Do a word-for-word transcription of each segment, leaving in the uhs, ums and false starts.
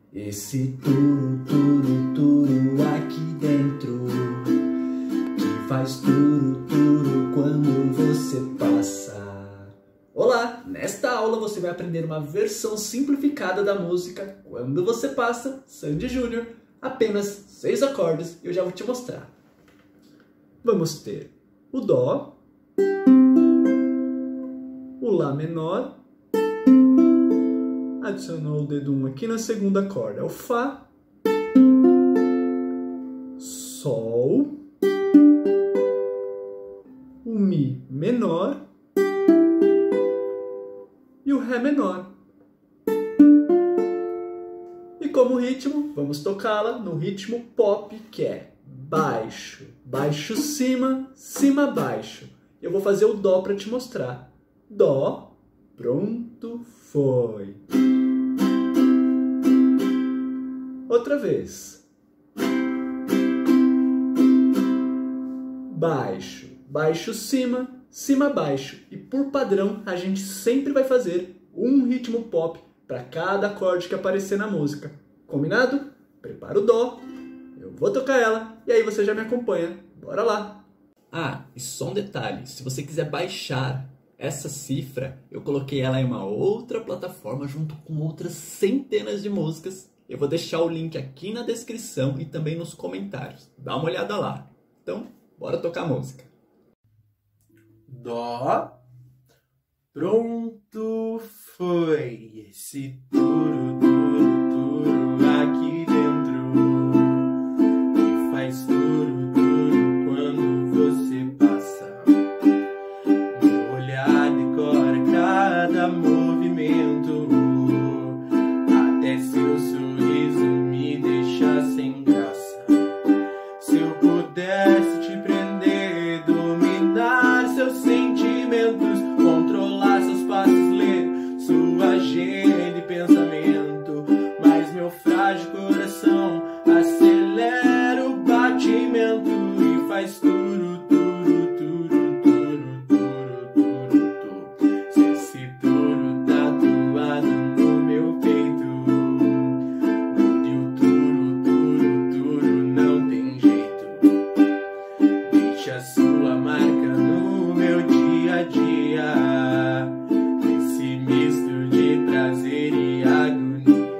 Esse turu, turu, turu aqui dentro, que faz turu, turu quando você passa. Olá! Nesta aula você vai aprender uma versão simplificada da música Quando Você Passa, Sandy Júnior. Apenas seis acordes e eu já vou te mostrar. Vamos ter o Dó, o Lá menor, adicionou o dedo um aqui na segunda corda, é o Fá, Sol, o Mi menor e o Ré menor. E como ritmo, vamos tocá-la no ritmo pop, que é baixo, baixo, cima, cima, baixo. Eu vou fazer o Dó para te mostrar. Dó, pronto, foi. Outra vez. Baixo, baixo, cima, cima, baixo. E por padrão, a gente sempre vai fazer um ritmo pop para cada acorde que aparecer na música. Combinado? Prepara o Dó, eu vou tocar ela e aí você já me acompanha. Bora lá! Ah, e só um detalhe, se você quiser baixar essa cifra, eu coloquei ela em uma outra plataforma junto com outras centenas de músicas. Eu vou deixar o link aqui na descrição e também nos comentários. Dá uma olhada lá. Então, bora tocar a música. Dó, pronto, foi. Esse turu, turu, turu aqui dentro, que faz turu, turu quando você passa. Meu olhar decora cada movimento, até seu sorriso me deixa sem graça. Se eu pudesse te prender, dominar seus sentimentos, controlar seus passos, ler sua agenda e pensamento, mas meu frágil coração acelera o batimento e faz turu, turu, turu, turu, turu, turu, turu. Se esse turu tatuado no meu peito, grude o turu, turu, turu, não tem jeito. Deixa sua marca no meu dia a dia, esse misto de prazer e agonia.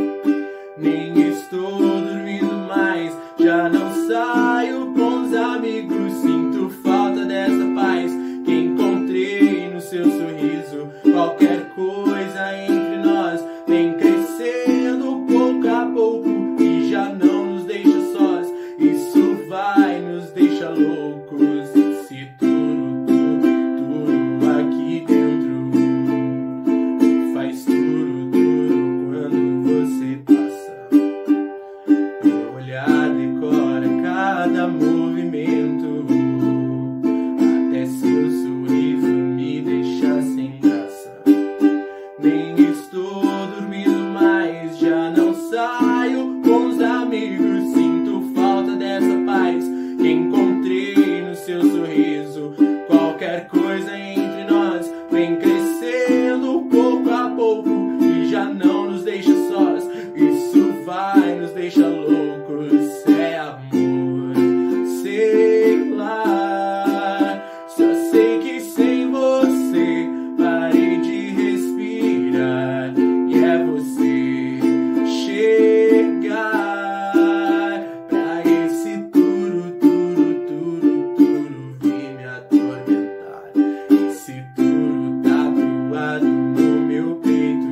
Nem estou dormindo mais, já não saio com os amigos, sinto falta dessa paz que encontrei no seu sorriso. Qualquer coisa entre nós vem crescendo pouco a pouco e já não nos deixa sós, isso vai nos deixar loucos. Esse turu, turu, turu aqui dentro, que faz turu, turu quando você passa. Meu olhar decora cada movimento, até seu sorriso me deixa sem graça. Nem estou dormindo mais, já não saio com os amigos, sinto falta dessa paz que encontrei no seu sorriso. Qualquer coisa entre nós vem crescendo pouco a pouco e já não nos deixa sós, isso vai nos deixar loucos. É amor, sei lá, só sei que sem você parei de respirar e é você chegar pra esse turu, turu, turu, turu vir me atormentar. Esse turu tatuado no meu peito,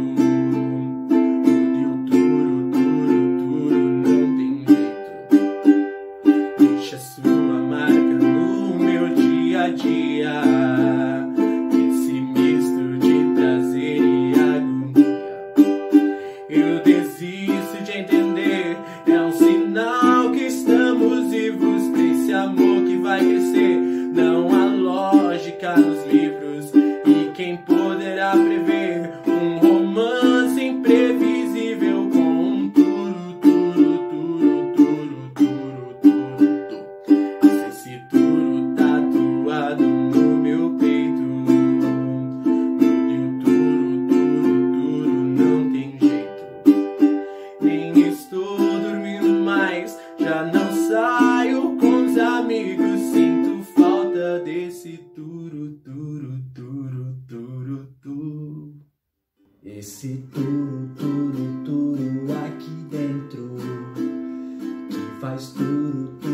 e o turu, turu, turu não tem jeito. Deixa sua marca no meu dia a dia, esse misto de prazer e agonia. Eu desisto de entender, é um sinal que estamos vivos pra esse amor que vai crescer. Não há lógica nos livros e quem poderá prever um romance imprevisível com um turu, turu, turu, turu, turu, turu, turu. Se esse turu tatuado no meu peito, e o turu, turu, turu não tem jeito. nem estou dormindo mais. Já não saio com os amigos, sinto falta desse turu, turu, turu, turu, turu. Esse turu, turu, turu aqui dentro, que faz turu, turu.